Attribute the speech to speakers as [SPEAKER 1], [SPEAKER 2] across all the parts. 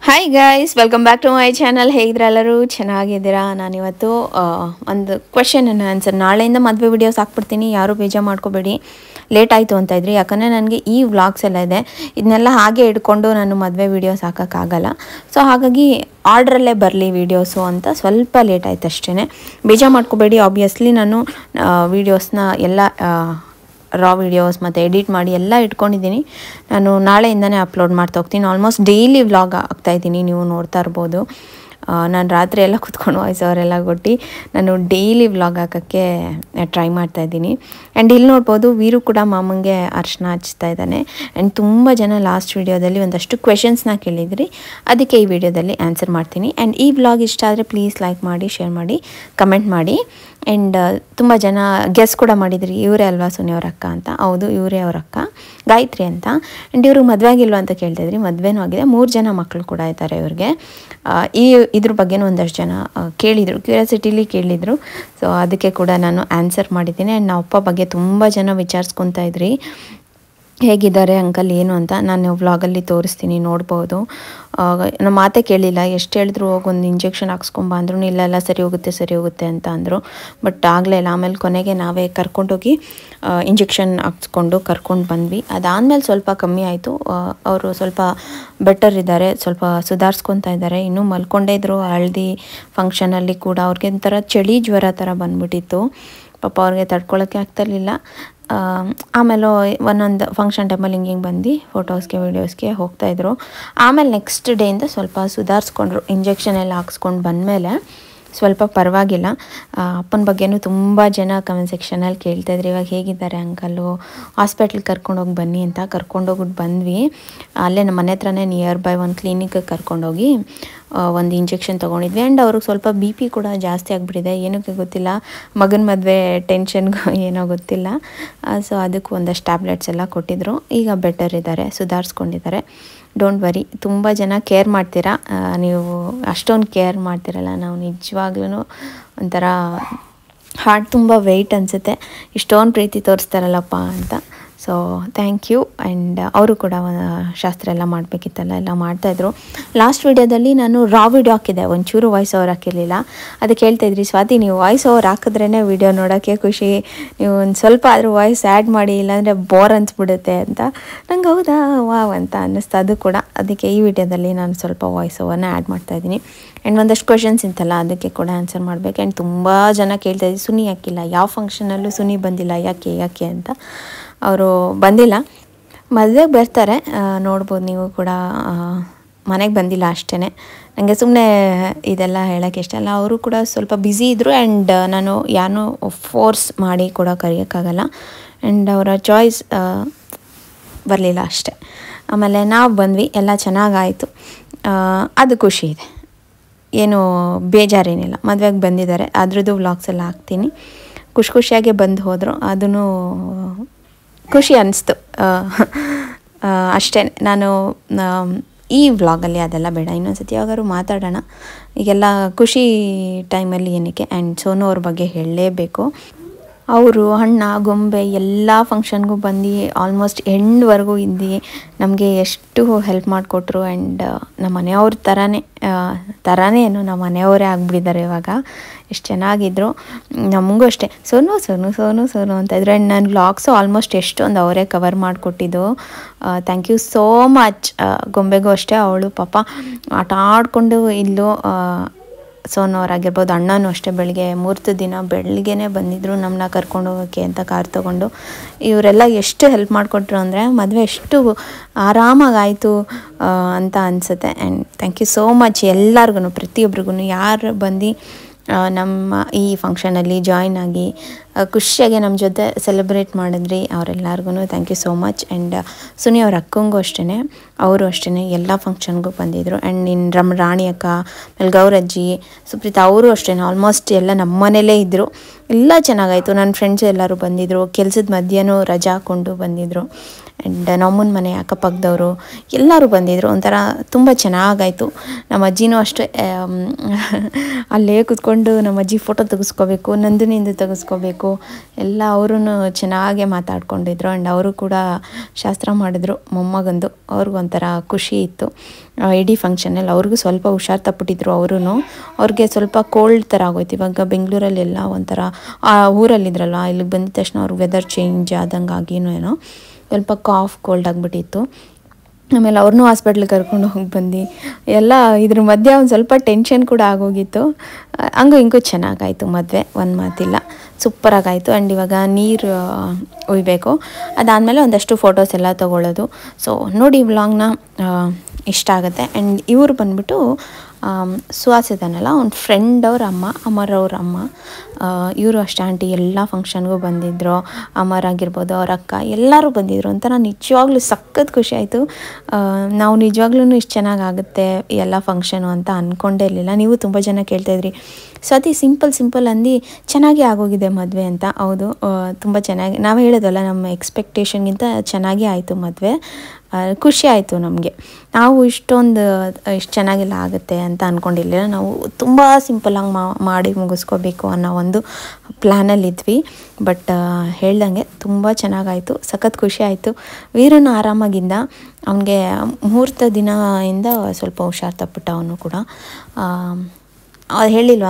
[SPEAKER 1] Hi guys, welcome back to my channel. ಹೇಗಿದ್ರೆ ಎಲ್ಲರೂ ಚೆನ್ನಾಗಿದ್ದೀರಾ? ನಾನಿವತ್ತು ಒಂದು ಕ್ವೆಶನ್ ಆನ್ಸರ್, ನಾಳೆಯಿಂದ ಮದುವೆ ವೀಡಿಯೋಸ್ ಹಾಕ್ಬಿಡ್ತೀನಿ, ಯಾರೂ ಬೇಜಾರು ಮಾಡ್ಕೋಬೇಡಿ. ಲೇಟ್ ಆಯಿತು ಅಂತ ಇದ್ರಿ, ಯಾಕಂದರೆ ನನಗೆ ಈ ವ್ಲಾಗ್ಸ್ ಎಲ್ಲ ಇದೆ, ಇದನ್ನೆಲ್ಲ ಹಾಗೆ ಇಟ್ಕೊಂಡು ನಾನು ಮದುವೆ ವೀಡಿಯೋಸ್ ಹಾಕೋಕ್ಕಾಗಲ್ಲ. ಸೊ ಹಾಗಾಗಿ ಆರ್ಡ್ರಲ್ಲೇ ಬರಲಿ ವೀಡಿಯೋಸು ಅಂತ ಸ್ವಲ್ಪ ಲೇಟ್ ಆಯ್ತು ಅಷ್ಟೇ, ಬೇಜಾರು ಮಾಡ್ಕೋಬೇಡಿ. ಆಬ್ವಿಯಸ್ಲಿ ನಾನು ವೀಡಿಯೋಸ್ನ ಎಲ್ಲ ರಾ ವೀಡಿಯೋಸ್ ಮತ್ತು ಎಡಿಟ್ ಮಾಡಿ ಎಲ್ಲ ಇಟ್ಕೊಂಡಿದ್ದೀನಿ. ನಾನು ನಾಳೆಯಿಂದನೇ ಅಪ್ಲೋಡ್ ಮಾಡ್ತಾ ಹೋಗ್ತೀನಿ. ಆಲ್ಮೋಸ್ಟ್ ಡೈಲಿ ವ್ಲಾಗ್ ಆಗ್ತಾಯಿದ್ದೀನಿ, ನೀವು ನೋಡ್ತಾ ಇರ್ಬೋದು. ನಾನು ರಾತ್ರಿ ಎಲ್ಲ ಕೂತ್ಕೊಂಡು ವಾಯ್ಸ್ ಅವರೆಲ್ಲ ಕೊಟ್ಟು ನಾನು ಡೈಲಿ ವ್ಲಾಗ್ ಹಾಕೋಕ್ಕೆ ಟ್ರೈ ಮಾಡ್ತಾಯಿದ್ದೀನಿ. ಆ್ಯಂಡ್ ಇಲ್ಲಿ ನೋಡ್ಬೋದು, ವೀರು ಕೂಡ ಮಾಮಂಗೆ ಅರ್ಶಿನ ಹಚ್ತಾ ಇದ್ದಾನೆ. ಆ್ಯಂಡ್ ತುಂಬ ಜನ ಲಾಸ್ಟ್ ವೀಡಿಯೋದಲ್ಲಿ ಒಂದಷ್ಟು ಕ್ವೆಶನ್ಸ್ನ ಕೇಳಿದ್ರಿ, ಅದಕ್ಕೆ ಈ ವಿಡಿಯೋದಲ್ಲಿ ಆನ್ಸರ್ ಮಾಡ್ತೀನಿ. ಆ್ಯಂಡ್ ಈ ವ್ಲಾಗ್ ಇಷ್ಟ ಆದರೆ ಪ್ಲೀಸ್ ಲೈಕ್ ಮಾಡಿ, ಶೇರ್ ಮಾಡಿ, ಕಮೆಂಟ್ ಮಾಡಿ. ಆ್ಯಂಡ್ ತುಂಬ ಜನ ಗೆಸ್ ಕೂಡ ಮಾಡಿದ್ರಿ, ಇವರೇ ಅಲ್ವಾ ಸುನಿ ಅವ್ರ ಅಕ್ಕ ಅಂತ. ಹೌದು, ಇವರೇ ಅವ್ರ ಅಕ್ಕ, ಗಾಯತ್ರಿ ಅಂತ. ಆ್ಯಂಡ್ ಇವ್ರಿಗೆ ಮದುವೆ ಆಗಿಲ್ವ ಅಂತ ಕೇಳ್ತಿದ್ರಿ, ಮದುವೆನೂ ಆಗಿದೆ, 3 ಜನ ಮಕ್ಕಳು ಕೂಡ ಇದ್ದಾರೆ ಇವ್ರಿಗೆ. ಇದ್ರ ಬಗ್ಗೆನೂ ಒಂದಷ್ಟು ಜನ ಕೇಳಿದರು, ಕ್ಯೂರಿಯಾಸಿಟಿಲಿ ಕೇಳಿದರು. ಸೊ ಅದಕ್ಕೆ ಕೂಡ ನಾನು ಆನ್ಸರ್ ಮಾಡಿದ್ದೀನಿ. ಆ್ಯಂಡ್ ನಮ್ಮ ಅಪ್ಪ ಬಗ್ಗೆ ತುಂಬ ಜನ ವಿಚಾರಿಸ್ಕೊತಾ ಇದ್ರಿ, ಹೇಗಿದ್ದಾರೆ ಅಂಕಲ್ ಏನು ಅಂತ. ನಾನು ವ್ಲಾಗಲ್ಲಿ ತೋರಿಸ್ತೀನಿ, ನೋಡ್ಬೋದು. ನಮ್ಮ ಮಾತೇ ಕೇಳಿಲ್ಲ, ಎಷ್ಟು ಹೇಳಿದ್ರು ಹೋಗಿ ಒಂದು ಇಂಜೆಕ್ಷನ್ ಹಾಕ್ಸ್ಕೊಂಬ ಅಂದ್ರು, ಇಲ್ಲ ಸರಿ ಹೋಗುತ್ತೆ ಅಂತ ಅಂದರು. ಬಟ್ ಆಗಲೇ ಇಲ್ಲ. ಆಮೇಲೆ ಕೊನೆಗೆ ನಾವೇ ಕರ್ಕೊಂಡೋಗಿ ಇಂಜೆಕ್ಷನ್ ಹಾಕ್ಸ್ಕೊಂಡು ಕರ್ಕೊಂಡು ಬಂದ್ವಿ. ಅದಾದಮೇಲೆ ಸ್ವಲ್ಪ ಕಮ್ಮಿ ಆಯಿತು, ಅವರು ಸ್ವಲ್ಪ ಬೆಟರ್ ಇದ್ದಾರೆ, ಸ್ವಲ್ಪ ಸುಧಾರಿಸ್ಕೊತಾ ಇದ್ದಾರೆ. ಇನ್ನೂ ಮಲ್ಕೊಂಡೇ ಇದ್ದರು. ಹಳದಿ ಫಂಕ್ಷನಲ್ಲಿ ಕೂಡ ಅವ್ರಿಗೆ ಒಂಥರ ಚಳಿ ಜ್ವರ ಥರ ಬಂದ್ಬಿಟ್ಟಿತ್ತು. ಪಾಪ ಅವ್ರಿಗೆ ತಡ್ಕೊಳ್ಳೋಕ್ಕೆ ಆಗ್ತಿರ್ಲಿಲ್ಲ. ಆಮೇಲೆ ಒಂದೊಂದು ಫಂಕ್ಷನ್ ಟೈಮಲ್ಲಿ ಹಿಂಗೆ ಬಂದು ಫೋಟೋಸ್ಗೆ ವೀಡಿಯೋಸ್ಗೆ ಹೋಗ್ತಾಯಿದ್ರು. ಆಮೇಲೆ ನೆಕ್ಸ್ಟ್ ಡೇಯಿಂದ ಸ್ವಲ್ಪ ಸುಧಾರಿಸ್ಕೊಂಡ್ರು. ಇಂಜೆಕ್ಷನ್ ಎಲ್ಲ ಹಾಕ್ಸ್ಕೊಂಡು ಬಂದಮೇಲೆ ಸ್ವಲ್ಪ ಪರವಾಗಿಲ್ಲ. ಅಪ್ಪನ ಬಗ್ಗೆನೂ ತುಂಬ ಜನ ಕಮೆಂಟ್ ಸೆಕ್ಷನಲ್ಲಿ ಕೇಳ್ತಾಯಿದ್ರು, ಇವಾಗ ಹೇಗಿದ್ದಾರೆ ಅಂಕಲ್ಲು, ಹಾಸ್ಪಿಟ್ಲಿಗೆ ಕರ್ಕೊಂಡೋಗಿ ಬನ್ನಿ ಅಂತ. ಕರ್ಕೊಂಡೋಗ್ಬಿಟ್ಟು ಬಂದ್ವಿ. ಅಲ್ಲೇ ನಮ್ಮ ಮನೆ ಹತ್ರನೇ ನಿಯರ್ ಬೈ ಒಂದು ಕ್ಲಿನಿಕ್ಗೆ ಕರ್ಕೊಂಡೋಗಿ ಒಂದು ಇಂಜೆಕ್ಷನ್ ತೊಗೊಂಡಿದ್ವಿ. ಆ್ಯಂಡ್ ಅವ್ರಿಗೆ ಸ್ವಲ್ಪ BP ಕೂಡ ಜಾಸ್ತಿ ಆಗಿಬಿಟ್ಟಿದೆ, ಏನಕ್ಕೆ ಗೊತ್ತಿಲ್ಲ, ಮಗನ ಮದುವೆ ಟೆನ್ಷನ್ಗೂ ಏನೋ ಗೊತ್ತಿಲ್ಲ. ಸೊ ಅದಕ್ಕೂ ಒಂದಷ್ಟು ಟ್ಯಾಬ್ಲೆಟ್ಸ್ ಎಲ್ಲ ಕೊಟ್ಟಿದ್ದರು. ಈಗ ಬೆಟರ್ ಇದ್ದಾರೆ, ಸುಧಾರಿಸ್ಕೊಂಡಿದ್ದಾರೆ. Don't worry. ತುಂಬ ಜನ ಕೇರ್ ಮಾಡ್ತೀರಾ, ನೀವು ಅಷ್ಟೊಂದು ಕೇರ್ ಮಾಡ್ತಿರಲ್ಲ. ನಾವು ನಿಜವಾಗ್ಲೂ ಒಂಥರ ಹಾರ್ಟ್ ತುಂಬ ವೆಯ್ಟ್ ಅನಿಸುತ್ತೆ, ಇಷ್ಟೊಂದು ಪ್ರೀತಿ ತೋರಿಸ್ತಾರಲ್ಲಪ್ಪ ಅಂತ. So thank you. ಆ್ಯಂಡ್ ಅವರು ಕೂಡ ಶಾಸ್ತ್ರ ಎಲ್ಲ ಮಾಡಬೇಕಿತ್ತಲ್ಲ, ಎಲ್ಲ ಮಾಡ್ತಾಯಿದ್ರು. ಲಾಸ್ಟ್ ವೀಡಿಯೋದಲ್ಲಿ ನಾನು ರಾ ವೀಡಿಯೋ ಹಾಕಿದ್ದೆ, ಒಂಚೂರು ವಾಯ್ಸ್ ಓವರ್ ಹಾಕಿರಲಿಲ್ಲ. ಅದಕ್ಕೆ ಹೇಳ್ತಾಯಿದ್ರಿ, ಸ್ವಾತಿ ನೀವು ವಾಯ್ಸ್ ಓವರ್ ಹಾಕಿದ್ರೇ ವೀಡಿಯೋ ನೋಡೋಕ್ಕೆ ಖುಷಿ, ನೀವು ಒಂದು ಸ್ವಲ್ಪ ಆದರೂ ವಾಯ್ಸ್ ಆ್ಯಡ್ ಮಾಡಿ, ಇಲ್ಲಾಂದರೆ ಬೋರ್ ಅನಿಸ್ಬಿಡುತ್ತೆ ಅಂತ. ನಂಗೆ ಹೌದಾ ವಾವ್ ಅಂತ ಅನ್ನಿಸ್ತು ಅದು ಕೂಡ. ಅದಕ್ಕೆ ಈ ವಿಡಿಯೋದಲ್ಲಿ ನಾನು ಸ್ವಲ್ಪ ವಾಯ್ಸ್ ಓವರ್ನ ಆ್ಯಡ್ ಮಾಡ್ತಾಯಿದ್ದೀನಿ. ಆ್ಯಂಡ್ ಒಂದಷ್ಟು ಕ್ವೆಶನ್ಸ್ ಇಂತಲ್ಲ, ಅದಕ್ಕೆ ಕೂಡ ಆನ್ಸರ್ ಮಾಡಬೇಕು. ಆ್ಯಂಡ್ ತುಂಬ ಜನ ಕೇಳ್ತಾಯಿದ್ವಿ, ಸುನಿ ಹಾಕಿಲ್ಲ, ಯಾವ ಫಂಕ್ಷನಲ್ಲೂ ಸುನಿ ಬಂದಿಲ್ಲ, ಯಾಕೆ ಅಂತ. ಅವರು ಬಂದಿಲ್ಲ, ಮದುವೆಗೆ ಬರ್ತಾರೆ, ನೋಡ್ಬೋದು ನೀವು ಕೂಡ. ಮನೆಗೆ ಬಂದಿಲ್ಲ ಅಷ್ಟೇ. ನನಗೆ ಸುಮ್ಮನೆ ಇದೆಲ್ಲ ಹೇಳೋಕ್ಕೆ ಇಷ್ಟ ಅಲ್ಲ. ಅವರು ಕೂಡ ಸ್ವಲ್ಪ ಬ್ಯುಸಿ ಇದ್ದರು. ಆ್ಯಂಡ್ ನಾನು ಯಾರನ್ನೂ ಫೋರ್ಸ್ ಮಾಡಿ ಕೂಡ ಕರೆಯೋಕ್ಕಾಗಲ್ಲ. ಆ್ಯಂಡ್ ಅವರ ಚಾಯ್ಸ್ ಬರಲಿಲ್ಲ ಅಷ್ಟೆ. ಆಮೇಲೆ ನಾವು ಬಂದ್ವಿ, ಎಲ್ಲ ಚೆನ್ನಾಗಾಯಿತು, ಅದು ಖುಷಿ ಇದೆ, ಏನು ಬೇಜಾರೇನಿಲ್ಲ. ಮದುವೆಗೆ ಬಂದಿದ್ದಾರೆ, ಅದ್ರದ್ದು ವ್ಲಾಗ್ಸ್ ಎಲ್ಲ ಹಾಕ್ತೀನಿ. ಖುಷಿಯಾಗೆ ಬಂದು ಹೋದರು, ಅದೂ ಖುಷಿ ಅನ್ನಿಸ್ತು ಅಷ್ಟೇ. ನಾನು ಈ ವ್ಲಾಗಲ್ಲಿ ಅದೆಲ್ಲ ಬೇಡ, ಇನ್ನೊಂದು ಸತಿ ಯಾವಾಗಾದ್ರು ಮಾತಾಡೋಣ. ಈಗೆಲ್ಲ ಖುಷಿ ಟೈಮಲ್ಲಿ ಏನಕ್ಕೆ. ಆ್ಯಂಡ್ ಸೋನು ಅವ್ರ ಬಗ್ಗೆ ಹೇಳಲೇಬೇಕು. ಅವರು ಹಣ್ಣ ಗೊಂಬೆ ಎಲ್ಲ ಫಂಕ್ಷನ್ಗೂ ಬಂದು ಆಲ್ಮೋಸ್ಟ್ ಎಂಡ್ವರೆಗೂ ಇದ್ದು ನಮಗೆ ಎಷ್ಟು ಹೆಲ್ಪ್ ಮಾಡಿಕೊಟ್ರು. ಆ್ಯಂಡ್ ನಮ್ಮ ಮನೆಯವ್ರ ಥರನೇ ಏನು, ನಮ್ಮ ಮನೆಯವರೇ ಆಗಿಬಿಟ್ಟಿದ್ದಾರೆ ಇವಾಗ. ಎಷ್ಟು ಚೆನ್ನಾಗಿದ್ರು. ನಮಗೂ ಅಷ್ಟೇ ಸೋನು ಅಂತ ಇದ್ರು. ಆ್ಯಂಡ್ ನನ್ನ ವ್ಲಾಗ್ಸು ಆಲ್ಮೋಸ್ಟ್ ಎಷ್ಟೊಂದು ಅವರೇ ಕವರ್ ಮಾಡಿಕೊಟ್ಟಿದ್ದು. Thank you so much. ಗೊಂಬೆಗೂ ಅಷ್ಟೇ, ಅವಳು ಪಾಪ ಆಟ ಆಡಿಕೊಂಡು ಇಲ್ಲೂ ಸೋನು ಅವರಾಗಿರ್ಬೋದು, ಅಣ್ಣನೂ ಅಷ್ಟೇ, ಬೆಳಗ್ಗೆ ಮುಹೂರ್ತದ ದಿನ ಬೆಳಗ್ಗೆನೇ ಬಂದಿದ್ದರು ನಮ್ಮನ್ನ ಕರ್ಕೊಂಡು ಹೋಗೋಕ್ಕೆ ಅಂತ ಕಾರ್ ತೊಗೊಂಡು. ಇವರೆಲ್ಲ ಎಷ್ಟು ಹೆಲ್ಪ್ ಮಾಡಿಕೊಟ್ರು ಅಂದರೆ ಮದುವೆ ಎಷ್ಟು ಆರಾಮಾಗಾಯಿತು ಅಂತ ಅನಿಸುತ್ತೆ. And thank you so much ಎಲ್ಲರಿಗೂ, ಪ್ರತಿಯೊಬ್ರಿಗೂ, ಯಾರು ಬಂದು ನಮ್ಮ ಈ ಫಂಕ್ಷನಲ್ಲಿ ಜಾಯ್ನ್ ಆಗಿ ಖುಷಿಯಾಗಿ ನಮ್ಮ ಜೊತೆ ಸೆಲೆಬ್ರೇಟ್ ಮಾಡಿದ್ರಿ, ಅವರೆಲ್ಲರಿಗೂ thank you so much. And Suni ಅವ್ರ ಅಕ್ಕಂಗೂ ಅಷ್ಟೇ, ಅವರು ಅಷ್ಟೇ ಎಲ್ಲ ಫಂಕ್ಷನ್ಗೂ ಬಂದಿದ್ದರು. ಆ್ಯಂಡ್ ಇನ್ನು ರಾಣಿ ಅಕ್ಕ, ಆಮೇಲೆ ಗೌರಜ್ಜಿ, ಸುಪ್ರೀತಾ ಅವರು ಅಷ್ಟೇ, ಆಲ್ಮೋಸ್ಟ್ ಎಲ್ಲ ನಮ್ಮ ಮನೇಲೇ ಇದ್ದರು. ಎಲ್ಲ ಚೆನ್ನಾಗಾಯಿತು. ನನ್ನ ಫ್ರೆಂಡ್ಸು ಎಲ್ಲರೂ ಬಂದಿದ್ದರು, ಕೆಲಸದ ಮಧ್ಯಾಹ್ನ ರಜಾ ಹಾಕ್ಕೊಂಡು ಬಂದಿದ್ದರು. ಆ್ಯಂಡ್ ನಮ್ಮನ ಮನೆ ಅಕ್ಕಪಕ್ಕದವರು ಎಲ್ಲರೂ ಬಂದಿದ್ದರು. ಒಂಥರ ತುಂಬ ಚೆನ್ನಾಗಾಯಿತು. ನಮ್ಮ ಅಜ್ಜಿನೂ ಅಷ್ಟೇ, ಅಲ್ಲೇ ಕೂತ್ಕೊಂಡು ನಮ್ಮ ಅಜ್ಜಿ ಫೋಟೋ ತೆಗೆಸ್ಕೋಬೇಕು, ನಂದು ತೆಗೆಸ್ಕೋಬೇಕು ಮಾಡಬೇಕು ಎಲ್ಲ ಅವರು ಚೆನ್ನಾಗೇ ಮಾತಾಡ್ಕೊಂಡಿದ್ರು. ಆ್ಯಂಡ್ ಅವರು ಕೂಡ ಶಾಸ್ತ್ರ ಮಾಡಿದ್ರು ಮೊಮ್ಮಗಂದು. ಅವ್ರಿಗೊಂಥರ ಖುಷಿ ಇತ್ತು. ಇಡೀ ಫಂಕ್ಷನಲ್ಲಿ ಅವ್ರಿಗೂ ಸ್ವಲ್ಪ ಹುಷಾರು ತಪ್ಪಿಟ್ಟಿದ್ರು. ಅವ್ರಿಗೆ ಸ್ವಲ್ಪ ಕೋಲ್ಡ್ ಥರ ಆಗೋಯ್ತು. ಇವಾಗ ಬೆಂಗಳೂರಲ್ಲೆಲ್ಲ ಒಂಥರ ಊರಲ್ಲಿದ್ರಲ್ಲ, ಇಲ್ಲಿಗೆ ಬಂದಿದ ತಕ್ಷಣ ಅವ್ರಿಗೆ ವೆದರ್ ಚೇಂಜ್ ಆದಂಗೆ ಆಗಿನೋ ಏನೋ ಸ್ವಲ್ಪ ಕಾಫ್ ಕೋಲ್ಡ್ ಆಗಿಬಿಟ್ಟಿತ್ತು. ಆಮೇಲೆ ಅವ್ರನ್ನೂ ಹಾಸ್ಪಿಟ್ಲಿಗೆ ಕರ್ಕೊಂಡು ಹೋಗಿ ಬಂದು ಎಲ್ಲ ಇದ್ರ ಮಧ್ಯೆ ಒಂದು ಸ್ವಲ್ಪ ಟೆನ್ಷನ್ ಕೂಡ ಆಗೋಗಿತ್ತು. ಹಂಗೂ ಹಿಂಗೂ ಚೆನ್ನಾಗಾಯಿತು ಮದುವೆ, ಒಂದು ಮಾತಿಲ್ಲ, ಸೂಪರಾಗಾಯಿತು. ಆ್ಯಂಡ್ ಇವಾಗ ನೀರು ಉಯ್ಬೇಕು. ಅದಾದಮೇಲೆ ಒಂದಷ್ಟು ಫೋಟೋಸ್ ಎಲ್ಲ ತೊಗೊಳ್ಳೋದು. ಸೊ ನೋಡಿ ವ್ಲಾಗ್ನ ಇಷ್ಟ ಆಗುತ್ತೆ. ಆ್ಯಂಡ್ ಇವರು ಬಂದುಬಿಟ್ಟು ಸುಹಾಸಿದಾನಲ್ಲ, ಅವ್ನ ಫ್ರೆಂಡ್ ಅವ್ರ ಅಮ್ಮ, ಅಮರವ್ರ ಅಮ್ಮ. ಇವರು ಅಷ್ಟೇ ಆಂಟಿ ಎಲ್ಲ ಫಂಕ್ಷನ್ಗೂ ಬಂದಿದ್ದರು. ಅಮರ್ ಆಗಿರ್ಬೋದು, ಅವ್ರ ಅಕ್ಕ ಎಲ್ಲರೂ ಬಂದಿದ್ದರು. ಒಂಥರ ನಿಜವಾಗ್ಲೂ ಸಖತ್ ಖುಷಿ ಆಯಿತು. ನಾವು ನಿಜವಾಗ್ಲೂ ಇಷ್ಟು ಚೆನ್ನಾಗಾಗುತ್ತೆ ಎಲ್ಲ ಫಂಕ್ಷನು ಅಂತ ಅಂದ್ಕೊಂಡೇ ಇರಲಿಲ್ಲ. ನೀವು ತುಂಬ ಜನ ಕೇಳ್ತಾಯಿದ್ರಿ ಸ್ವಾತಿ ಸಿಂಪಲ್ ಅಂದು ಚೆನ್ನಾಗಿ ಆಗೋಗಿದೆ ಮದುವೆ ಅಂತ. ಹೌದು, ತುಂಬ ಚೆನ್ನಾಗಿ, ನಾವು ಹೇಳೋದಲ್ಲ, ನಮ್ಮ ಎಕ್ಸ್ಪೆಕ್ಟೇಷನ್ಗಿಂತ ಚೆನ್ನಾಗೇ ಆಯಿತು ಮದುವೆ. ಖುಷಿ ಆಯಿತು ನಮಗೆ. ನಾವು ಇಷ್ಟು ಚೆನ್ನಾಗೆಲ್ಲ ಆಗುತ್ತೆ ಅಂತ ಅಂದ್ಕೊಂಡಿರಲಿಲ್ಲ. ನಾವು ತುಂಬ ಸಿಂಪಲಾಗಿ ಮಾಡಿ ಮುಗಿಸ್ಕೋಬೇಕು ಅನ್ನೋ ಒಂದು ಪ್ಲ್ಯಾನಲ್ಲಿದ್ವಿ. ಬಟ್ ಹೇಳ್ದಂಗೆ ತುಂಬ ಚೆನ್ನಾಗಾಯಿತು, ಸಖತ್ ಖುಷಿ ಆಯಿತು. ವೀರನ ಆರಾಮಾಗಿಂದ. ಅವನಿಗೆ ಮುಹೂರ್ತ ದಿನದಿಂದ ಸ್ವಲ್ಪ ಹುಷಾರು ತಪ್ಪಿಟ್ಟ ಅವನು ಕೂಡ. ಹೇಳಿಲ್ವಾ,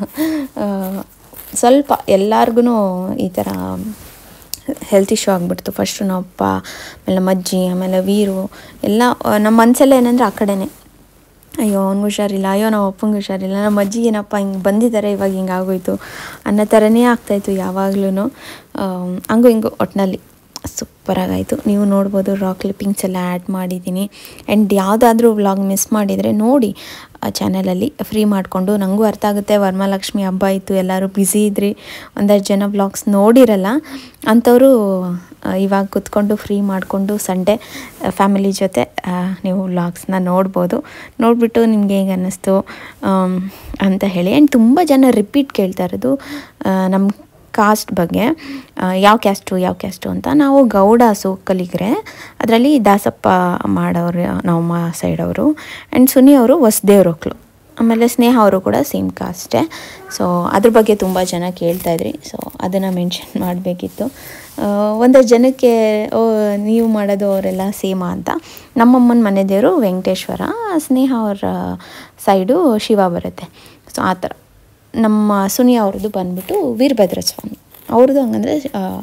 [SPEAKER 1] ಸ್ವಲ್ಪ ಎಲ್ಲರಿಗೂ ಈ ಥರ ಹೆಲ್ತ್ ಇಶ್ಯೂ ಆಗಿಬಿಡ್ತು. ಫಸ್ಟು ನಮ್ಮ ಅಪ್ಪ, ಆಮೇಲೆ ನಮ್ಮ ಅಜ್ಜಿ, ಆಮೇಲೆ ವೀರು ಎಲ್ಲ. ನಮ್ಮ ಮನಸ್ಸೆಲ್ಲ ಏನಂದರೆ ಆ ಕಡೆನೇ, ಅಯ್ಯೋ ಅವ್ನಿಗೆ ಹುಷಾರಿಲ್ಲ, ಅಯ್ಯೋ ನಮ್ಮ ಅಪ್ಪಂಗೆ ಹುಷಾರಿಲ್ಲ, ನಮ್ಮ ಅಜ್ಜಿಗೆ ಏನಪ್ಪ ಹಿಂಗೆ ಬಂದಿದ್ದಾರೆ, ಇವಾಗ ಹಿಂಗೆ ಆಗೋಯ್ತು ಅನ್ನೋ ಥರನೇ ಆಗ್ತಾಯಿತ್ತು ಯಾವಾಗ್ಲೂ. ಹಂಗೂ ಹಿಂಗೂ ಒಟ್ಟಿನಲ್ಲಿ ಸೂಪರಾಗಾಯಿತು. ನೀವು ನೋಡ್ಬೋದು, ರಾಕ್ ಕ್ಲಿಪ್ಪಿಂಗ್ಸ್ ಎಲ್ಲ ಆ್ಯಡ್ ಮಾಡಿದ್ದೀನಿ. ಆ್ಯಂಡ್ ಯಾವುದಾದ್ರೂ ವ್ಲಾಗ್ ಮಿಸ್ ಮಾಡಿದರೆ ನೋಡಿ ಚಾನಲಲ್ಲಿ ಫ್ರೀ ಮಾಡಿಕೊಂಡು. ನನಗೂ ಅರ್ಥ ಆಗುತ್ತೆ, ವರಮಹಾಲಕ್ಷ್ಮಿ ಹಬ್ಬ ಇತ್ತು, ಎಲ್ಲರೂ ಬ್ಯುಸಿ ಇದ್ರಿ, ಒಂದಷ್ಟು ಜನ ವ್ಲಾಗ್ಸ್ ನೋಡಿರಲ್ಲ. ಅಂಥವರು ಇವಾಗ ಕೂತ್ಕೊಂಡು ಫ್ರೀ ಮಾಡಿಕೊಂಡು ಸಂಡೇ ಫ್ಯಾಮಿಲಿ ಜೊತೆ ನೀವು ವ್ಲಾಗ್ಸ್ನ ನೋಡ್ಬೋದು. ನೋಡಿಬಿಟ್ಟು ನಿಮಗೆ ಹೇಗೆ ಅನ್ನಿಸ್ತು ಅಂತ ಹೇಳಿ. ಆ್ಯಂಡ್ ತುಂಬ ಜನ ರಿಪೀಟ್ ಕೇಳ್ತಾ ಇರೋದು ನಮ್ಮ ಕಾಸ್ಟ್ ಬಗ್ಗೆ, ಯಾವ ಕ್ಯಾಸ್ಟು ಅಂತ. ನಾವು ಗೌಡಾಸು ಕಲಿಗ್ರೆ, ಅದರಲ್ಲಿ ದಾಸಪ್ಪ ಮಾಡೋರು ನಮ್ಮ ಸೈಡವರು. ಆ್ಯಂಡ್ ಸುನಿ ಅವರು ಹೊಸದೇವ್ರೊಕ್ಲು. ಆಮೇಲೆ ಸ್ನೇಹ ಅವರು ಕೂಡ ಸೇಮ್ ಕಾಸ್ಟೇ. ಸೊ ಅದ್ರ ಬಗ್ಗೆ ತುಂಬ ಜನ ಕೇಳ್ತಾಯಿದ್ರಿ. ಸೊ ಅದನ್ನು ಮೆನ್ಷನ್ ಮಾಡಬೇಕಿತ್ತು. ಒಂದಷ್ಟು ಜನಕ್ಕೆ ನೀವು ಮಾಡೋದು ಅವರೆಲ್ಲ ಸೇಮಾ ಅಂತ. ನಮ್ಮಮ್ಮನ ಮನೆ ದೇವರು ವೆಂಕಟೇಶ್ವರ, ಸ್ನೇಹ ಅವರ ಸೈಡು ಶಿವ ಬರುತ್ತೆ. ಸೊ ಆ ಥರ. ನಮ್ಮ ಸುನಿ ಅವ್ರದ್ದು ಬಂದುಬಿಟ್ಟು ವೀರಭದ್ರ ಸ್ವಾಮಿ, ಅವ್ರದ್ದು ಹಂಗಂದರೆ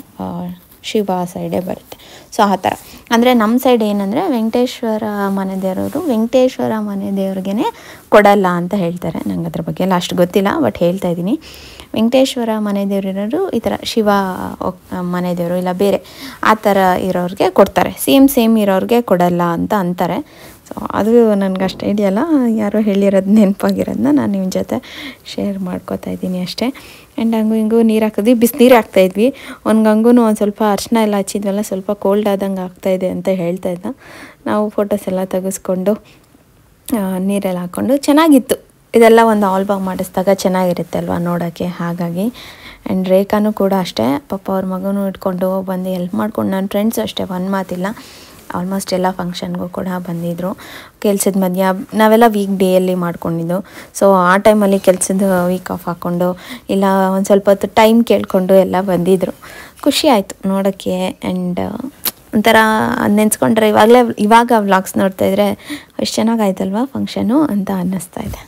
[SPEAKER 1] ಶಿವ ಸೈಡೇ ಬರುತ್ತೆ. ಸೊ ಆ ಥರ. ಅಂದರೆ ನಮ್ಮ ಸೈಡ್ ಏನಂದರೆ ವೆಂಕಟೇಶ್ವರ ಮನೆ ದೇವರವರು ವೆಂಕಟೇಶ್ವರ ಮನೆ ದೇವ್ರಿಗೇ ಕೊಡಲ್ಲ ಅಂತ ಹೇಳ್ತಾರೆ. ನಂಗೆ ಅದ್ರ ಬಗ್ಗೆ ಎಲ್ಲ ಅಷ್ಟು ಗೊತ್ತಿಲ್ಲ, ಬಟ್ ಹೇಳ್ತಾ ಇದ್ದೀನಿ. ವೆಂಕಟೇಶ್ವರ ಮನೆ ದೇವರಿರೋರು ಈ ಥರ ಶಿವ ಮನೆ ದೇವರು ಇಲ್ಲ ಬೇರೆ ಆ ಥರ ಇರೋರಿಗೆ ಕೊಡ್ತಾರೆ, ಸೇಮ್ ಇರೋರಿಗೆ ಕೊಡಲ್ಲ ಅಂತ ಅಂತಾರೆ. ಸೊ ಅದು ನನಗೆ ಅಷ್ಟು ಐಡಿಯಾ ಅಲ್ಲ, ಯಾರೋ ಹೇಳಿರೋದು ನೆನಪಾಗಿರೋದನ್ನ ನಾನು ನಿಮ್ಮ ಜೊತೆ ಶೇರ್ ಮಾಡ್ಕೋತಾ ಇದ್ದೀನಿ ಅಷ್ಟೇ. ಆ್ಯಂಡ್ ಹಂಗೂ ಹಿಂಗೂ ನೀರು ಹಾಕಿದ್ವಿ, ಬಿಸಿನೀರು ಹಾಕ್ತಾಯಿದ್ವಿ. ಹಂಗೂ ಒಂದು ಸ್ವಲ್ಪ ಅರ್ಶಿನ ಎಲ್ಲ ಹಚ್ಚಿದ್ವಲ್ಲ, ಸ್ವಲ್ಪ ಕೋಲ್ಡ್ ಆದಂಗೆ ಆಗ್ತಾಯಿದೆ ಅಂತ ಹೇಳ್ತಾ ಇದ್ದ. ನಾವು ಫೋಟೋಸ್ ಎಲ್ಲ ತೆಗೆಸ್ಕೊಂಡು ನೀರೆಲ್ಲ ಹಾಕ್ಕೊಂಡು ಚೆನ್ನಾಗಿತ್ತು. ಇದೆಲ್ಲ ಒಂದು ಆಲ್ಬಮ್ ಮಾಡಿಸಿದಾಗ ಚೆನ್ನಾಗಿರುತ್ತೆ ಅಲ್ವಾ ನೋಡೋಕ್ಕೆ, ಹಾಗಾಗಿ. ಆ್ಯಂಡ್ ರೇಖಾನು ಕೂಡ ಅಷ್ಟೇ, ಪಾಪ ಅವ್ರ ಮಗನೂ ಇಟ್ಕೊಂಡು ಬಂದು ಹೆಲ್ಪ್ ಮಾಡ್ಕೊಂಡು. ನನ್ನ ಫ್ರೆಂಡ್ಸು ಅಷ್ಟೇ, ಒಂದು ಮಾತಿಲ್ಲ, ಆಲ್ಮೋಸ್ಟ್ ಎಲ್ಲ ಫಂಕ್ಷನ್ಗೂ ಕೂಡ ಬಂದಿದ್ದರು. ಕೆಲಸದ ಮಧ್ಯ ನಾವೆಲ್ಲ ವೀಕ್ ಡೇಯಲ್ಲಿ ಮಾಡ್ಕೊಂಡಿದ್ದು. ಸೊ ಆ ಟೈಮಲ್ಲಿ ಕೆಲಸದ ವೀಕ್ ಆಫ್ ಹಾಕ್ಕೊಂಡು ಇಲ್ಲ ಒಂದು ಸ್ವಲ್ಪ ಹೊತ್ತು ಟೈಮ್ ಕೇಳಿಕೊಂಡು ಎಲ್ಲ ಬಂದಿದ್ದರು. ಖುಷಿ ಆಯಿತು ನೋಡೋಕ್ಕೆ. ಆ್ಯಂಡ್ ಒಂಥರ ನೆನೆಸ್ಕೊಂಡ್ರೆ ಇವಾಗ ವ್ಲಾಗ್ಸ್ ನೋಡ್ತಾಯಿದ್ರೆ ಎಷ್ಟು ಚೆನ್ನಾಗಾಯ್ತಲ್ವ ಫಂಕ್ಷನು ಅಂತ ಅನ್ನಿಸ್ತಾ ಇದೆ.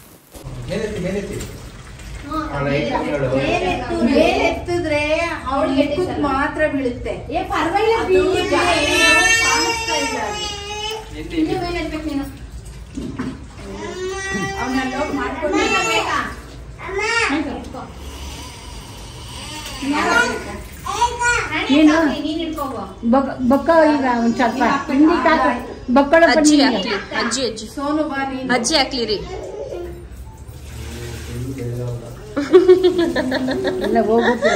[SPEAKER 2] ಮಾತ್ರ ಬೀಳುತ್ತೆ.
[SPEAKER 3] ಬೊಕ್ಕ ಈಗ ಒಂದ್ ಸ್ವಲ್ಪ ಹಿಂದಿ ಬಕ್ಕಳ
[SPEAKER 1] ಅಜ್ಜಿ ಸೋನು ಅಜ್ಜಿ ಹಾಕ್ಲಿ ರೀ.
[SPEAKER 3] ಎಲ್ಲ ಹೋಗುತ್ತೆ.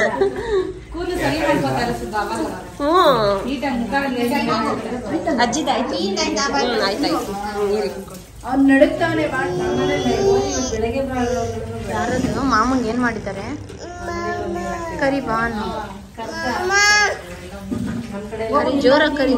[SPEAKER 1] ಅಜ್ಜಿದಾಯ್ತು. ಆಯ್ತಾಯ್ತು.
[SPEAKER 2] ಅವ್ನು ನಡುಕ್ತಾವನೆ.
[SPEAKER 1] ಯಾರದು ಮಾಮಂಗೆ ಏನು ಮಾಡಿದ್ದಾರೆ? ಕರಿ ಬಾನು ಜೋರ ಕರಿ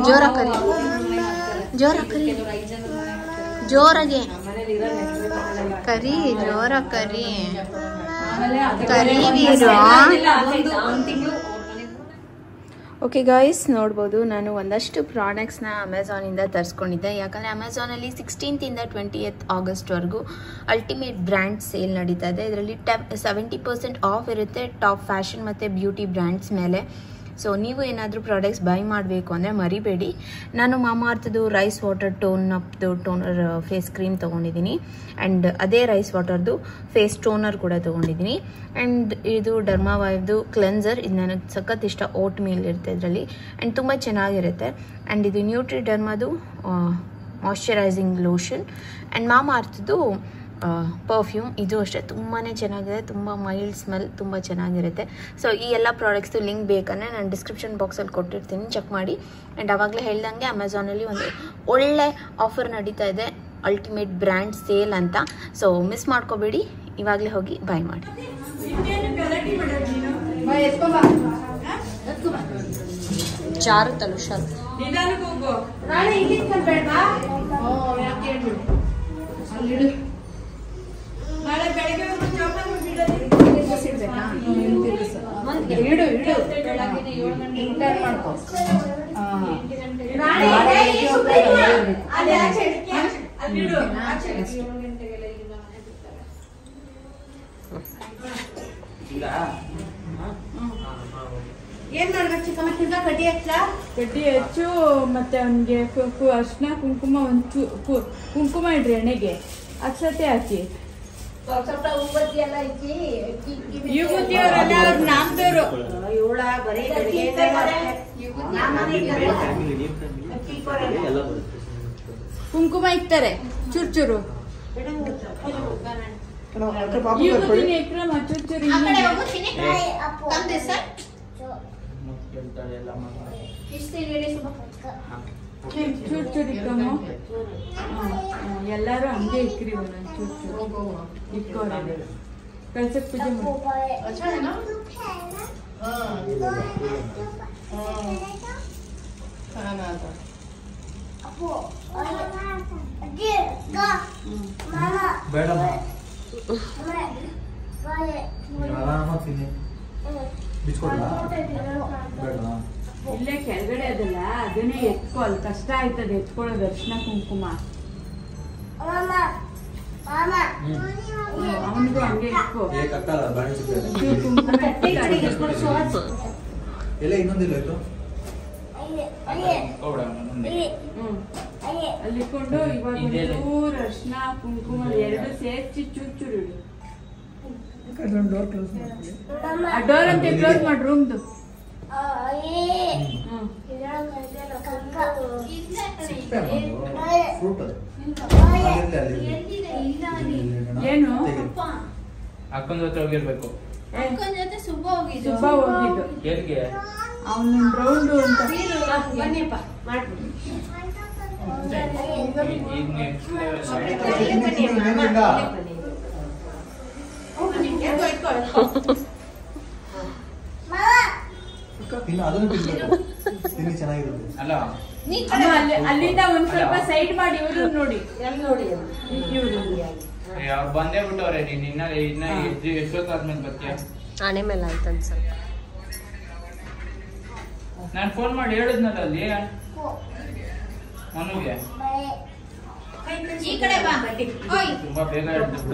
[SPEAKER 1] ಜೋರಾಗೆ ಕರಿ ಜೋರ ಕರಿ. ಓಕೆ ಗಾಯ್ಸ್, ನೋಡ್ಬೋದು ನಾನು ಒಂದಷ್ಟು ಪ್ರಾಡಕ್ಟ್ಸ್ನ ಅಮೆಝಾನಿಂದ ತರಿಸ್ಕೊಂಡಿದ್ದೆ. ಯಾಕಂದರೆ ಅಮೆಝಾನಲ್ಲಿ 16th ಇಂದ 20th ಆಗಸ್ಟ್ವರೆಗೂ ಅಲ್ಟಿಮೇಟ್ ಬ್ರ್ಯಾಂಡ್ ಸೇಲ್ ನಡೀತಾ ಇದೆ. ಇದರಲ್ಲಿ 70% ಆಫ್ ಇರುತ್ತೆ ಟಾಪ್ ಫ್ಯಾಷನ್ ಮತ್ತು ಬ್ಯೂಟಿ ಬ್ರ್ಯಾಂಡ್ಸ್ ಮೇಲೆ. ಸೊ ನೀವು ಏನಾದರೂ ಪ್ರಾಡಕ್ಟ್ಸ್ ಬೈ ಮಾಡಬೇಕು ಅಂದರೆ ಮರಿಬೇಡಿ. ನಾನು ಮಾಮಾಅರ್ಥದ್ದು rice water toner face cream ತೊಗೊಂಡಿದ್ದೀನಿ. ಆ್ಯಂಡ್ ಅದೇ ರೈಸ್ ವಾಟರ್ದು ಫೇಸ್ ಟೋನರ್ ಕೂಡ ತೊಗೊಂಡಿದ್ದೀನಿ. ಆ್ಯಂಡ್ ಇದು ಡರ್ಮಾವೈವ್ದು ಕ್ಲೆನ್ಸರ್. ಇದು ನನಗೆ ಸಖತ್ ಇಷ್ಟ. ಓಟ್ ಮೀಲ್ ಇರುತ್ತೆ ಇದರಲ್ಲಿ ಆ್ಯಂಡ್ ತುಂಬ ಚೆನ್ನಾಗಿರುತ್ತೆ. ಆ್ಯಂಡ್ ಇದು ನ್ಯೂಟ್ರಿ ಡರ್ಮಾದು ಮಾಯ್ಶ್ಚರೈಸಿಂಗ್ ಲೋಷನ್. ಆ್ಯಂಡ್ ಮಾಮಾಅರ್ಥದ್ದು ಪರ್ಫ್ಯೂಮ್. ಇದು ಅಷ್ಟೇ ತುಂಬಾ ಚೆನ್ನಾಗಿದೆ. ತುಂಬ ಮೈಲ್ಡ್ ಸ್ಮೆಲ್, ತುಂಬ ಚೆನ್ನಾಗಿರುತ್ತೆ. ಸೊ ಈ ಎಲ್ಲ ಪ್ರಾಡಕ್ಟ್ಸ್ದು ಲಿಂಕ್ ಬೇಕಂದರೆ ನಾನು ಡಿಸ್ಕ್ರಿಪ್ಷನ್ ಬಾಕ್ಸಲ್ಲಿ ಕೊಟ್ಟಿರ್ತೀನಿ, ಚೆಕ್ ಮಾಡಿ. ಆ್ಯಂಡ್ ಆವಾಗಲೇ ಹೇಳ್ದಂಗೆ ಅಮೆಝಾನಲ್ಲಿ ಒಂದು ಒಳ್ಳೆ ಆಫರ್ ನಡೀತಾ ಇದೆ, ಅಲ್ಟಿಮೇಟ್ ಬ್ರ್ಯಾಂಡ್ ಸೇಲ್ ಅಂತ. ಸೊ ಮಿಸ್ ಮಾಡ್ಕೋಬೇಡಿ, ಇವಾಗಲೇ ಹೋಗಿ ಬೈ ಮಾಡಿ. ಚಾರು ತಲುಷಲ್
[SPEAKER 2] ನಾಳೆ ಬೆಳಗ್ಗೆ ಏನ್ ಮಾಡ್ಬೇಕು ಚಿಕ್ಕಮ್ಮ? ತಿರ್ಗಾ ಕಡ್ಡಿ ಹೆಚ್ಚು ಮತ್ತೆ ಅವನಿಗೆ ಅರ್ಶಿನ ಕುಂಕುಮ, ಒಂದು ಕುಂಕುಮ ಇಡ್ರಿ ಎಣ್ಣೆಗೆ, ಅಕ್ಷತೆ ಹಾಕಿ. ನಾಮದವರು ಕುಂಕುಮ ಇಕ್ತಾರೆ ಚೂರು ಚೂರು ಇಕ್ಕಮ್ಮ. ಎಲ್ಲಾರು ಹಂಗೆ ಇಕ್ರಿ, ಒಂದೊಂದು ಚೂರು ಇಕ್ಕೋರ ಕಳ್ಸಕ್ ಪೂಜೆ ಇಲ್ಲೇ ಕೆಳಗಡೆ ಅದಲ್ಲ, ಅದನ್ನೇ ಎತ್ಕೊ. ಅಲ್ಲಿ ಕಷ್ಟ ಆಯ್ತದೆ ಎತ್ಕೊಳ್ಳೋದು ಅರ್ಶಿನ ಕುಂಕುಮ. ಅವನಿಗೂ ಹಂಗೆ ಇಟ್ಕೋ. ಅಲ್ಲಿ ಇಟ್ಕೊಂಡು ಇವಾಗ ಚೂರು ಅರ್ಶಿನ ಕುಂಕುಮ ಎರಡು ಸೇರ್ಸಿ ಚೂರು ಇಡು. ಆ ಡೋರ್ ಅಂತ ಕ್ಲೋಸ್ ಮಾಡಿ ರೂಮ್ದು. ಏನು
[SPEAKER 4] ಅಕ್ಕನ ಜೊತೆ ಹೋಗಿರ್ಬೇಕು.
[SPEAKER 2] ಸುಬ್ಬ
[SPEAKER 3] ಹೋಗಿದ್ದು
[SPEAKER 2] ಅವನು ರೌಂಡ್ ಅಂತ.
[SPEAKER 3] ಬನ್ನಿಪ್ಪ
[SPEAKER 2] ಅಲ್ಲಿಂದ ಒಂದ್ ಸ್ವಲ್ಪ ಸೈಡ್ ಮಾಡಿ ಇವರು ನೋಡಿ.
[SPEAKER 4] ಬಂದೇ ಬಿಟ್ಟವ್ರೆ. ನೀನ್ ಇನ್ನ ಎಷ್ಟೊತ್ತಾದ್ಮೇಲೆ ಬರ್ತೀಯ?
[SPEAKER 1] ಆನೆ ಮೇಲೆ ಆಯ್ತು ಸ್ವಲ್ಪ.
[SPEAKER 4] ನಾನು ಫೋನ್ ಮಾಡಿ ಹೇಳಿದ್ನಲ್ಲ ಅಲ್ಲಿ ಮನುಗೆ.
[SPEAKER 2] ಈ ಕಡೆ ಬಾ.
[SPEAKER 4] ತುಂಬಾ ಬೇಗ ಹೇಳಿದ್ರು.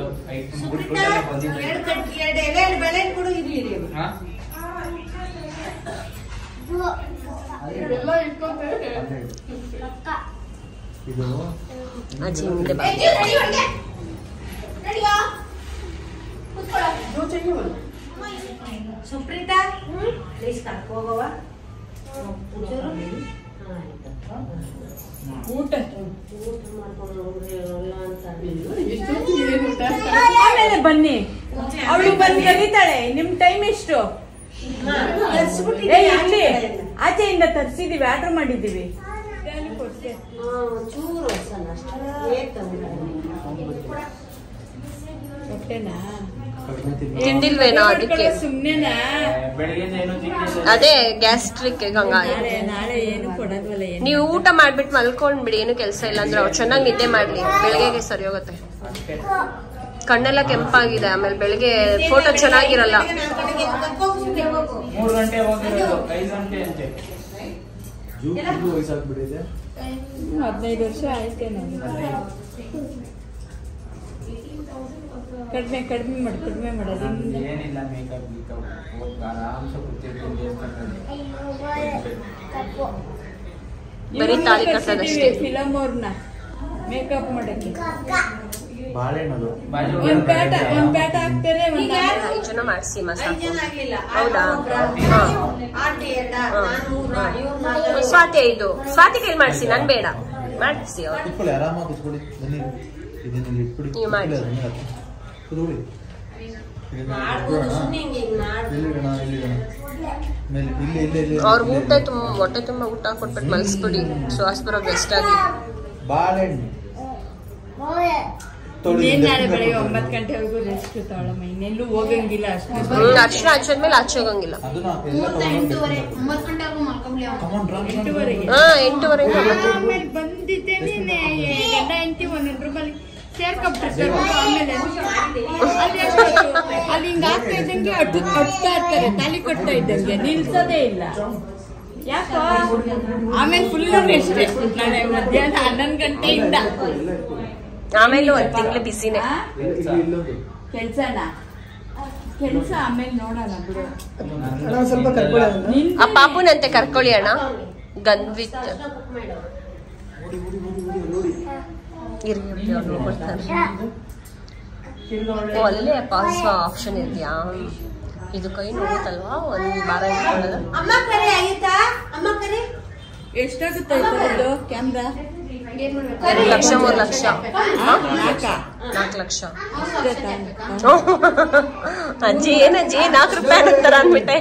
[SPEAKER 2] ಸುಪ್ರೀತಾ ಪ್ಲೀಸ್ ಕರ್ಕೋಗವ. ಊಟ ಆಮೇಲೆ ಬನ್ನಿ. ಅವಳು ಬಂದು ಕರೀತಾಳೆ. ನಿಮ್ ಟೈಮ್ ಎಷ್ಟು? ಇಲ್ಲಿ ಆಚೆಯಿಂದ ತರಿಸಿದೀವಿ, ಆರ್ಡರ್ ಮಾಡಿದ್ದೀವಿ.
[SPEAKER 1] ತಿಂದಿಲ್ವೇನೋ ಅದಕ್ಕೆ
[SPEAKER 2] ಸುಮ್ನೆನಾ?
[SPEAKER 1] ಅದೇ ಗ್ಯಾಸ್ಟ್ರಿಕ್
[SPEAKER 2] ನಾಳೆ ಏನು ಕೊಡಲ್ವಲ್ಲ.
[SPEAKER 1] ನೀವು ಊಟ ಮಾಡ್ಬಿಟ್ಟು ಮಲ್ಕೊಂಡ್ಬಿಡಿ, ಏನು ಕೆಲಸ ಇಲ್ಲ ಅಂದ್ರೆ ಅವ್ರು ಚೆನ್ನಾಗಿ ನಿದ್ದೆ ಮಾಡ್ಲಿ, ಬೆಳಗ್ಗೆಗೆ ಸರಿ ಹೋಗುತ್ತೆ.
[SPEAKER 5] ಕಣ್ಣೆಲ್ಲ ಕೆಂಪಾಗಿದೆ. ಆಮೇಲೆ ಬೆಳಗ್ಗೆ ಫೋಟೋ ಚೆನ್ನಾಗಿರಲ್ಲ.
[SPEAKER 4] 3 ಗಂಟೆ ಹೋಗಿರೋದು 5 ಗಂಟೆ ಅಂತೆ.
[SPEAKER 2] 15 ವರ್ಷ ಆಯ್ತೆ ನೋಡಿ. ಕಡಿಮೆ ಮಾಡೋದು
[SPEAKER 4] ಏನಿಲ್ಲ, ಮೇಕಪ್ ಆರಾಮ್ಸೆ ಕೂತಿರ್ತೀನಿ
[SPEAKER 5] ಬರೀ ತಾಳಿ ಕಟ್ಟೋದಷ್ಟೇ.
[SPEAKER 2] ಫಿಲಮ್ ಅವ್ರನ್ನ ಮೇಕಪ್ ಮಾಡಕ್ಕೆ
[SPEAKER 6] ಬಾಳೆಹಣ್ಣು
[SPEAKER 2] ಒಂದ್ ಪ್ಯಾಟ ಹಾಕ್ತಾರೆ.
[SPEAKER 5] ಜನ ಮಾಡಿಸಿ ಮಸಾಲೆ. ಹೌದಾ? ಸ್ವಾತಿ 5 ಸ್ವಾತಿ ಕೈಲಿ ಮಾಡಿಸಿ, ನನ್ ಬೇಡ ಮಾಡಿಸಿ. ಅವ್ರು
[SPEAKER 6] ಕುತ್ಕೊಳ್ಳಿ, ಆರಾಮಾಗಿ ಕುತ್ಕೊಳ್ಳಿ. ಬನ್ನಿ ಇದನ್ನ ಇಟ್ಬಿಡಿ.
[SPEAKER 5] ನೀವು ಮಾಡಿ.
[SPEAKER 6] ಕುತ್ಕೊಳ್ಳಿ.
[SPEAKER 5] ಅವ್ರ ಹೊಟ್ಟೆ ತುಂಬ ಊಟ ಕೊಟ್ಬಿಟ್ಟು ಮಲ್ಸ್ಬಿಡಿ. ಶ್ವಾಸ ಬರೋ ಬೆಸ್ಟ್ ಆಗಿ.
[SPEAKER 6] ಬಾಳೆಹಣ್ಣು
[SPEAKER 2] ನಾಳೆ ಬೆಳಗ್ಗೆ 9 ಗಂಟೆವರೆಗೂ ರೆಸ್ಟ್ ತಗೊಳಮ್ಮ. ಇನ್ನೆಲ್ಲೂ ಹೋಗಂಗಿಲ್ಲ.
[SPEAKER 5] ಅರ್ಶನ ಹಚ್ಚೋದ್ಮೇಲೆ ಆಚೆ ಹೋಗಂಗಿಲ್ಲ. 8:30
[SPEAKER 2] ಆಮೇಲೆ ಬಂದಿದ್ದೇನೆ ಗಂಡ ಹೆಂಡತಿ ಒಂದೊಂದು ರೂಮಲ್ಲಿ ಸೇರ್ಕೊಬಿಟ್ಟಿರ್ತಾರೆ. ಆಮೇಲೆ ಅಲ್ಲಿ ಹಿಂಗ ಆಗ್ತಾ ಇದ್ದಂಗೆ ಅಟ್ತಾ ಇರ್ತಾರೆ. ತಾಲಿ ಕಟ್ತಾ ಇದ್ದಂಗೆ ನಿಲ್ಸೋದೇ ಇಲ್ಲ. ಯಾಕೋ ಆಮೇಲೆ ಫುಲ್ ರೆಸ್ಟ್. ನಾಳೆ ಮಧ್ಯಾಹ್ನ 11 ಗಂಟೆಯಿಂದ
[SPEAKER 5] ಆಮೇಲೆ 1 ತಿಂಗಳು ಬಿಸಿನೇ.
[SPEAKER 2] ಕೆಲ್ಸ ಆಮೇಲೆ ನೋಡೋಣ ಬಿಡು.
[SPEAKER 5] ಆ ಪಾಪುನಂತೆ ಕರ್ಕೊಳ್ಳಿ ಅಣ್ಣ. ಗಂದ್ವಿತ್ ಅಲ್ಲೇ ಪಾಸ್ ಆಪ್ಷನ್ ಇದೆಯಾ? ಇದು ಕೈ ನೋಡುತ್ತಲ್ವಾ, 1 ವಾರ ಇಟ್ಕೊಳ್ಳೋದು.
[SPEAKER 2] ಎಷ್ಟಾಗುತ್ತೆ ಕ್ಯಾಮ್ರಾ?
[SPEAKER 5] 2 ಲಕ್ಷ 3 ಲಕ್ಷ 4 ಲಕ್ಷ. ಅಜ್ಜಿ ಏನಜ್ಜಿ 4 ರೂಪಾಯಿ ಅಂತಾರ ಅಂದ್ಬಿಟ್ಟೆ.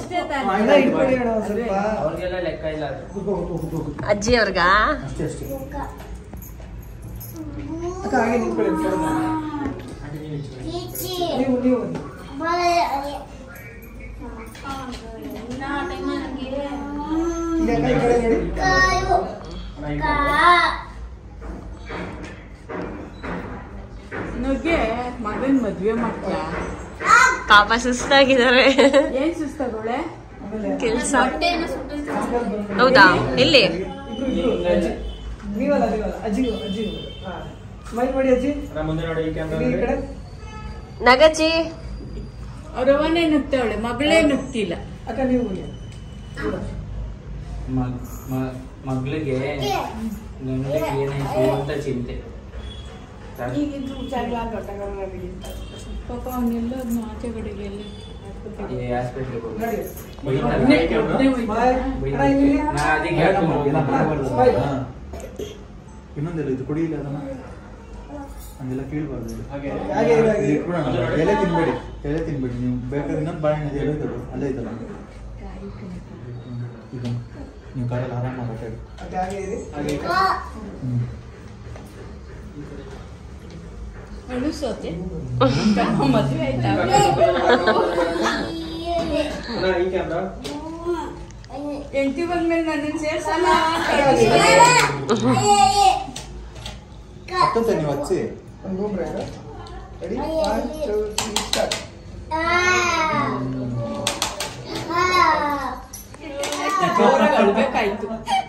[SPEAKER 4] ಅವ್ರಿಗೆಲ್ಲ ಲೆಕ್ಕ ಇಲ್ಲ.
[SPEAKER 5] ಅಜ್ಜಿ ಅವ್ರಿಗ
[SPEAKER 2] ನುಗ್ಗೆ ಮಗನ್ ಮದ್ವೆ ಮಾಡ್ತಾ
[SPEAKER 5] ಪಾಪ ಸುಸ್ತಾಗಿದ್ದಾರೆ.
[SPEAKER 2] ಏನ್ ಸುಸ್ತಾಗೋಳೆ?
[SPEAKER 5] ಕೆಲ್ಸ. ಹೌದಾ? ಎಲ್ಲಿ? ನಗಜಿ
[SPEAKER 2] ಅವ್ರವನೇ ನುಗ್ತಾವಳೆ, ಮಗಳೇ ನುಗ್ತಿಲ್ಲ.
[SPEAKER 4] ಮಗಳಿಗೆ ಗಂಡಕ್ಕೆ ಏನಾಯ್ತು ಅಂತ ಚಿಂತೆ.
[SPEAKER 2] ಪಾಪ ಅವನ್ನೆಲ್ಲ ಆಚೆ ಕಡೆಗೆ
[SPEAKER 6] ಇನ್ನೊಂದೆಲ್ಲ ಇದು ಕುಡಿಯಿಲ್ಲ ಅದನ್ನ ಹಂಗೆಲ್ಲ ಕೀಳ್ಬಾರ್ದು. ಎಲೆ ತಿನ್ಬೇಡಿ ನೀವು. ಬೇಕಾದ್ರೆ ಇನ್ನೊಂದು ಬಾಳೆಹಣ್ಣು ಎಲೆ ಇದ್ದಳು ಅಲ್ಲೇ ಇದ್ದಲ್ಲ, ಇದು ನೀವು ಕಾರಲ್ಲಿ ಆರಾಮಾಗಿ
[SPEAKER 2] ಅಳಿಸೋತೆ ಮದ್ವೆ ಆಯ್ತಾ? ಹೆಂಡತಿ ಬಂದ್ಮೇಲೆ ನನ್ನ ಸೇರ್ಸಲ್ಲ
[SPEAKER 6] ನೀವು ಹಚ್ಚಿ
[SPEAKER 2] ಕೊಡ್ಬೇಕಾಯ್ತು.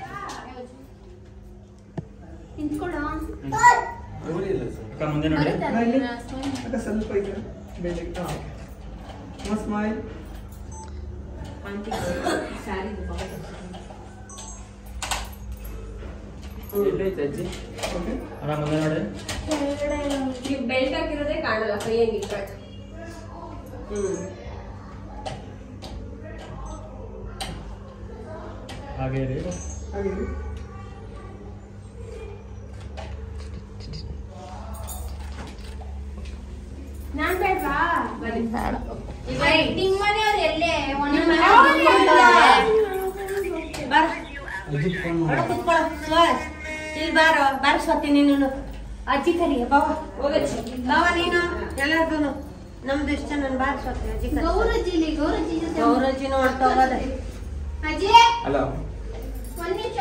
[SPEAKER 4] ಮುಂದೆ ನೋಡಿ.
[SPEAKER 7] ಸ್ವಲ್ಪ ಸ್ಮೈಲ್
[SPEAKER 4] ಆರಾಮ ಮುಂದೆ ನೋಡಿ.
[SPEAKER 5] ನೀವು ಬೆಲ್ಟ್ ಹಾಕಿರೋದೇ ಕಾಣಲ್ಲ, ಕೈ ಹೆಂಗೆ ಇಟ್ಕೊಂಡು.
[SPEAKER 4] ಹಾಗೆ
[SPEAKER 8] ನಾನ್ ಬೇಡ್ವಾ? ಈಗ ಎಡಿಟಿಂಗ್ ಮನೆಯವ್ರು ಎಲ್ಲೇ ಬಾರ ಸ್ವತಿ ನೀನು ಅಜ್ಜಿ ಕರಿ ಬಾವ ಹೋಗಜ್ಜಿ ಬಾವ ನೀನು ಎಲ್ಲಾರ್ದು ನಮ್ದು ಇಷ್ಟ ನನ್ ಬಾರ ಸ್ವತಿ ಅಜ್ಜಿ ಗೌರಜ್ಜಿ ನೋಡ್ತಾ ಹೋಗೋದ ಅಜ್ಜಿ
[SPEAKER 4] ಹಲೋ
[SPEAKER 8] ಒಂದ್ ನಿಮಿಷ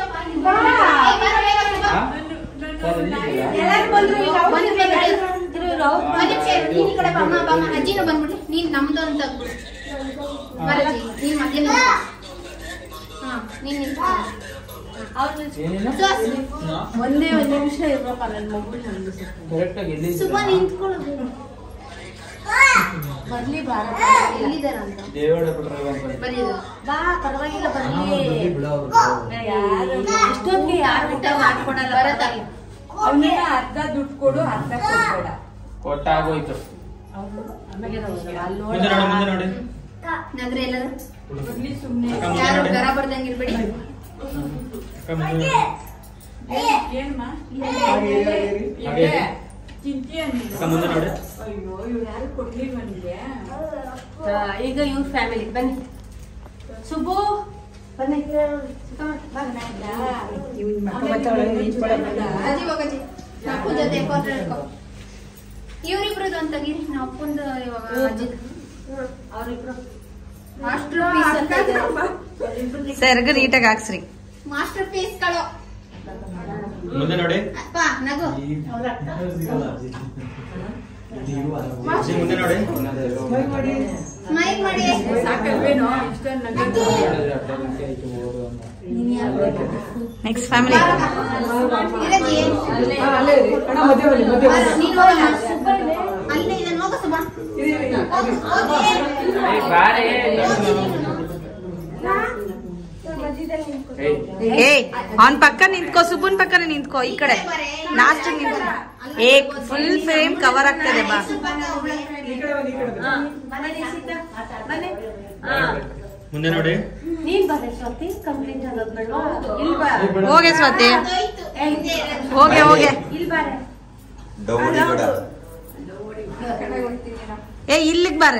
[SPEAKER 4] ಸರ್
[SPEAKER 8] ಎಲ್ಲಾರು ಬಂದ್ರು ಈಗ
[SPEAKER 9] ಕಡೆ ಬಾಮ ಬಾಮ ಅಜ್ಜಿನೂ ಬಂದ್ಬಿಡ್ಲಿ ನೀನ್ ನಮ್ದು ಅಂತ ಬರಜ್ಜಿ ನೀನ್ ಮಧ್ಯಾಹ್ನ ಹಾ ನೀನ್
[SPEAKER 2] ಒಂದೇ ಒಂದು ನಿಮಿಷ ಇರ್ಬೇಕ ನನ್ನ ಮಗು
[SPEAKER 9] ಸುಬ್ಬ ನಿಂತ್ಕೊಳ್ಳೋದು
[SPEAKER 2] ಬರ್ಲಿ ಬಾರ
[SPEAKER 9] ಎಲ್ಲಿದಾರ ಅಂತ ಬರೀದು
[SPEAKER 8] ಬಾ ಪರವಾಗಿಲ್ಲ ಬರ್ಲಿ ಇಷ್ಟೊತ್ತಿಗೆ ಯಾರು ಊಟ ಮಾಡ್ಕೊಡಲ್ಲ
[SPEAKER 9] ಬರತ್ತಾಗಿ
[SPEAKER 2] ಅವನಿಗೆ ಅರ್ಧ ದುಡ್ಡು ಕೊಡು ಅರ್ಧ ಕೊಡ್ಬೇಡ
[SPEAKER 4] ಕೊಟ್ಟಾಗೋಯ್ತು
[SPEAKER 9] ನಗರ ಎಲ್ಲರೂ
[SPEAKER 2] ಬರ್ಲಿ ಸುಮ್ನೆ
[SPEAKER 9] ಯಾರು ಗರ ಬರ್ದಂಗಿರ್ಬೇಡಿ
[SPEAKER 2] ಏನ್ಮ ಚಿಂತೆ ಅಯ್ಯೋ ಇವ್ರು ಯಾರು ಕೊಡ್ಲಿಲ್ವ ನಿಮ್ಗೆ
[SPEAKER 8] ಈಗ ಇವ್ರ ಫ್ಯಾಮಿಲಿ ಬನ್ನಿ ಸುಬ್ಬು ಬನ್ನಿ
[SPEAKER 9] ಅಜ್ಜಿ ಹೋಗಜ್ಜಿ ಅಪ್ಪನ ಜೊತೆ ಫೋಟೋ ಹಿಡ್ಕೊ ಇವ್ರಿಬ್ರದ್ದು ಅಂತ ತೆಗೀರಿ ನಾ ಅಪ್ಪಂದು ಇವಾಗ ಅಜ್ಜಿದು
[SPEAKER 8] ಅವ್ರಿಬ್ರು
[SPEAKER 9] ಮಾಸ್ಟರ್ ಪೀಸ್ ಅಂತ ಇದೆ
[SPEAKER 5] ಸೆರಗು ನೀಟಾಗಿ ಹಾಕ್ಸ್ರಿ.
[SPEAKER 9] ಮಾಸ್ಟರ್ ಪೀಸ್ ಗಳು
[SPEAKER 4] ಮುಂದೆ ನೋಡಿ
[SPEAKER 9] ಅಪ್ಪ ನಗು
[SPEAKER 4] ಮುಂದೆ ನೋಡಿ
[SPEAKER 9] ಸ್ಮೈಲ್ ಮಾಡಿ
[SPEAKER 2] ಸಾಕಲ್ವೇನೋ ಇಷ್ಟೊಂದು
[SPEAKER 5] ನೆಕ್ಸ್ಟ್ ಫ್ಯಾಮಿಲಿ
[SPEAKER 9] ಇರಜ್ಜಿ ನೀನು ಅಲ್ಲೇ ಇದನ್ನ ಹೋಗ ಸುಬ್ಬ
[SPEAKER 4] ಬಾರೆ
[SPEAKER 5] ಏ ಅವನ್ ಪಕ್ಕ ನಿಂತ್ಕೋ, ಸುಬ್ಬನ್ ಪಕ್ಕನೆ ನಿಂತ್ಕೋ, ಈ ಕಡೆ ಲಾಸ್ಟ್ ನಿಂತ್ಕೋ. ಏ ಫುಲ್ ಫ್ರೇಮ್ ಕವರ್ ಆಗ್ತದೆ ಬಾ.
[SPEAKER 4] ಮುಂದೆ ನೋಡಿ
[SPEAKER 8] ನೀನ್ ಬರ್ರಿ ಸ್ವಾತಿ ಕಂಪ್ಲೀಟ್ ಆಗೋದ್ಬೇಡ್ವಾ ಇಲ್ಲಿ ಬಾ
[SPEAKER 5] ಹೋಗೆ ಸ್ವಾತಿ, ಹೋಗೆ ಹೋಗೆ.
[SPEAKER 8] ಇಲ್ಲಿ ಬಾರೆ
[SPEAKER 5] ಏ ಇಲ್ಲಿಗ್ ಬಾರೆ.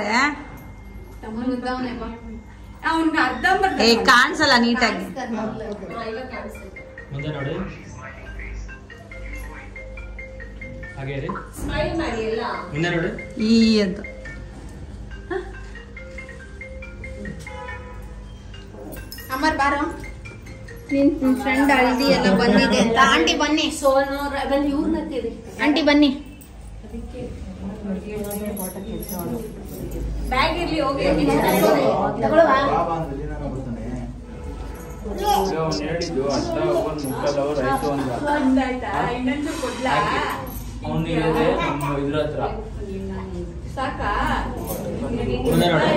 [SPEAKER 2] ಅವ್ನ್ಗೆ ಅರ್ಧ
[SPEAKER 5] ಏ ಕಾಣಿಸಲ್ಲ ನೀಟಾಗಿ.
[SPEAKER 4] ಮುಂದೆ ನೋಡಿ ಹಾಗೆ ರೀ
[SPEAKER 2] ಸ್ಮೈಲ್ ಮಾಡಿ ಎಲ್ಲ
[SPEAKER 4] ಮುಂದೆ ನೋಡಿ
[SPEAKER 5] ಈ ಅಂತ
[SPEAKER 9] ಅಮರ್ ಬಾರೋ ನಿನ್ ಫ್ರೆಂಡ್ ಹಳ್ದಿ ಎಲ್ಲ ಬಂದಿದೆ ಅಂತ. ಆಂಟಿ ಬನ್ನಿ,
[SPEAKER 8] ಸೋನು ಬನ್ನಿ ಇವ್ರನ್ನ ತೀರಿ
[SPEAKER 9] ಆಂಟಿ ಬನ್ನಿ.
[SPEAKER 2] ಬ್ಯಾಗ್ ಇರ್ಲಿ ಹೋಗಿ
[SPEAKER 9] ತಗೊಳ್ಳುವಾ?
[SPEAKER 4] ಅವ್ನು ಹೇಳಿದ್ದು ಅರ್ಧ ಒಂದು ಮುಕ್ಕಲ್ ಅವ್ರು ಆಯ್ತು ಅಂದ.
[SPEAKER 2] ಒಂದಾಯ್ತಾ ಇನ್ನೊಂದು ಕೊಡ್ಲಾ
[SPEAKER 4] ಅವ್ನು ಹೇಳಿದೆ ನಮ್ಮ ಇದ್ರ ಹತ್ರ
[SPEAKER 2] ಸಾಕಾ
[SPEAKER 4] ಮುಂದೆ ನೋಡಿ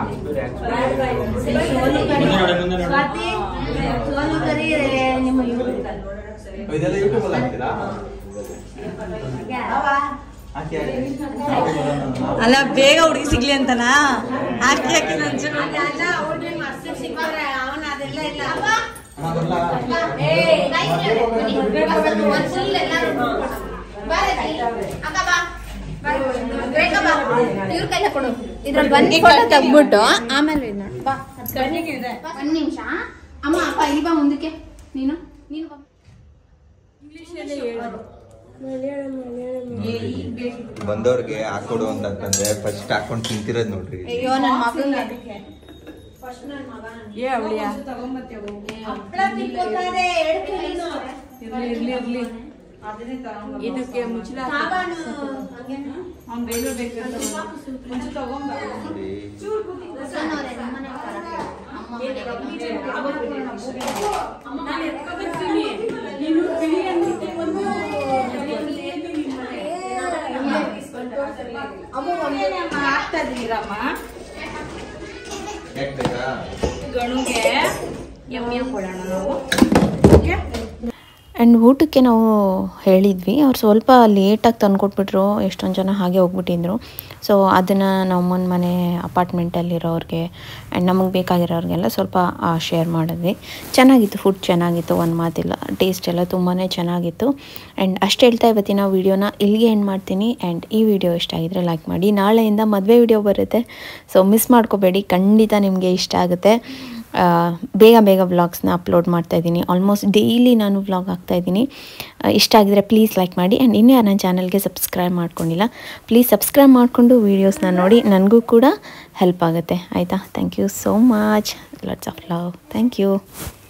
[SPEAKER 4] ಮುಂದೆ ನೋಡಿ
[SPEAKER 8] ಸ್ವಾತಿ ಸೋನು ಕರಿ ನಿಮ್ಮ ಇವ್ರು
[SPEAKER 6] ಇದೆಲ್ಲ ಯೂಟ್ಯೂಬ್ ಅಲ್ಲಿ ಹಾಕ್ತೀರಾ? ಹಾಕಿ
[SPEAKER 5] ಅಲ್ಲ ಬೇಗ ಹುಡುಗಿ ಸಿಗ್ಲಿ ಅಂತನಾ ಹಾಕಿ ಹಾಕಿ ಒಂಚೂರು.
[SPEAKER 8] ಅವನ ಅದೆಲ್ಲ ಇಲ್ಲ
[SPEAKER 9] ಒಂದ್ full ಎಲ್ಲಾರು ಬಾ ರಜಿ. ಅಕ್ಕ ಬಾ. ರೇಖಾ ಬಾ. ಇವ್ರ ಕೈಲ ಕೊಡು. ಇದ್ರಲ್ಲಿ ಬನ್ನಿ ಫೋಟೋ ತೆಗ್ದ್ಬಿಟ್ಟು ಆಮೇಲೆ ಇದ್ ನೋಡು. ಬಾ. ಒಂದ್ ನಿಮಿಷ ಅಮ್ಮ ಅಪ್ಪ ಇಲ್ಲಿ ಬಾ ಮುಂದಕ್ಕೆ. ನೀನು ಬಾ.
[SPEAKER 10] ಬಂದವ್ರಿಗೆ ಹಾಕೊಡು ಅಂತಂದ್ರೆ ಫಸ್ಟ್ ಹಾಕೊಂಡು ತಿಂತಿರೋದ್ ನೋಡ್ರಿ.
[SPEAKER 9] ಅಯ್ಯೋ ನನ್ನ ಮಗಂಗೆ
[SPEAKER 2] ಏ ಅವಳಿಯ ಇರ್ಲಿ ಇದಕ್ಕೆ ಮುಚ್ಚಲ ಅವ್ನ್ ಬೇಗ ಬೇಕಂತ ಮುಂಚೆ ತಗೊಂಬ ನಾನು ಎತ್ಕೊಬರ್ತೀನಿ ನೀನು ಬಿಳಿ ಅಂತಿದ್ದೆ ಒಂದು ಆಗ್ತಾ ಇದೀರಮ್ಮ ಗಣುಗೆ ಎಮ್ಮೆ ಕೊಡೋಣ ನಾವು.
[SPEAKER 1] ಆ್ಯಂಡ್ ಊಟಕ್ಕೆ ನಾವು ಹೇಳಿದ್ವಿ, ಅವ್ರು ಸ್ವಲ್ಪ ಲೇಟಾಗಿ ತಂದುಕೊಟ್ಬಿಟ್ರು, ಎಷ್ಟೊಂದು ಜನ ಹಾಗೆ ಹೋಗ್ಬಿಟ್ಟಿದ್ರು. ಸೊ ಅದನ್ನು ನಮ್ಮನ ಮನೆ ಅಪಾರ್ಟ್ಮೆಂಟಲ್ಲಿರೋರಿಗೆ ಆ್ಯಂಡ್ ನಮಗೆ ಬೇಕಾಗಿರೋರಿಗೆಲ್ಲ ಸ್ವಲ್ಪ ಶೇರ್ ಮಾಡಿದ್ವಿ. ಚೆನ್ನಾಗಿತ್ತು, ಫುಡ್ ಚೆನ್ನಾಗಿತ್ತು, ಒಂದು ಮಾತಿಲ್ಲ, ಟೇಸ್ಟ್ ಎಲ್ಲ ತುಂಬಾ ಚೆನ್ನಾಗಿತ್ತು. ಆ್ಯಂಡ್ ಅಷ್ಟು ಹೇಳ್ತಾ ಇವತ್ತಿನ ವೀಡಿಯೋನ ಇಲ್ಲಿಗೆ ಎಂಡ್ ಮಾಡ್ತೀನಿ. ಆ್ಯಂಡ್ ಈ ವಿಡಿಯೋ ಇಷ್ಟ ಆಗಿದ್ರೆ ಲೈಕ್ ಮಾಡಿ. ನಾಳೆಯಿಂದ ಮದುವೆ ವಿಡಿಯೋ ಬರುತ್ತೆ, ಸೊ ಮಿಸ್ ಮಾಡ್ಕೋಬೇಡಿ, ಖಂಡಿತ ನಿಮಗೆ ಇಷ್ಟ ಆಗುತ್ತೆ. ಬೇಗ ವ್ಲಾಗ್ಸ್ನ ಅಪ್ಲೋಡ್ ಮಾಡ್ತಾಯಿದ್ದೀನಿ. ಆಲ್ಮೋಸ್ಟ್ ಡೈಲಿ ನಾನು ವ್ಲಾಗ್ ಹಾಕ್ತಾಯಿದ್ದೀನಿ. ಇಷ್ಟ ಆಗಿದ್ರೆ ಪ್ಲೀಸ್ ಲೈಕ್ ಮಾಡಿ. ಆ್ಯಂಡ್ ಇನ್ನೂ ನನ್ನ ಚಾನಲ್ಗೆ ಸಬ್ಸ್ಕ್ರೈಬ್ ಮಾಡ್ಕೊಂಡಿಲ್ಲ, ಪ್ಲೀಸ್ ಸಬ್ಸ್ಕ್ರೈಬ್ ಮಾಡಿಕೊಂಡು ವೀಡಿಯೋಸ್ನ ನೋಡಿ, ನನಗೂ ಕೂಡ ಹೆಲ್ಪ್ ಆಗುತ್ತೆ ಆಯಿತಾ. Thank you so much. Lots of love. Thank you.